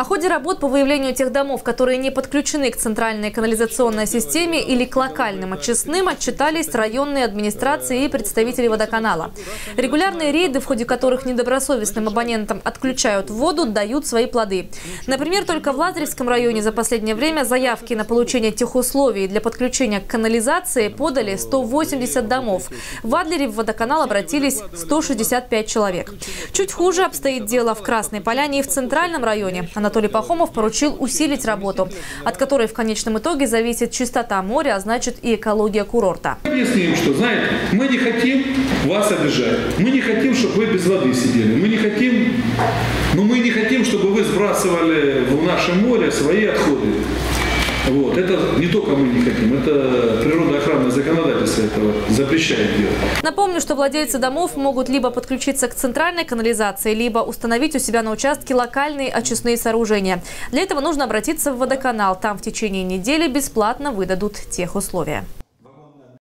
О ходе работ по выявлению тех домов, которые не подключены к центральной канализационной системе или к локальным очистным, отчитались районные администрации и представители водоканала. Регулярные рейды, в ходе которых недобросовестным абонентам отключают воду, дают свои плоды. Например, только в Лазаревском районе за последнее время заявки на получение техусловий для подключения к канализации подали 180 домов. В Адлере в водоканал обратились 165 человек. Чуть хуже обстоит дело в Красной Поляне и в Центральном районе. Анатолий Пахомов поручил усилить работу, от которой в конечном итоге зависит чистота моря, а значит и экология курорта. Объясним, что, знаете, мы не хотим вас обижать, мы не хотим, чтобы вы без воды сидели, мы не хотим, чтобы вы сбрасывали в наше море свои отходы. Вот. Это не только мы не хотим, это природоохранное законодательство этого запрещает делать. Напомню, что владельцы домов могут либо подключиться к центральной канализации, либо установить у себя на участке локальные очистные сооружения. Для этого нужно обратиться в водоканал. Там в течение недели бесплатно выдадут техусловия.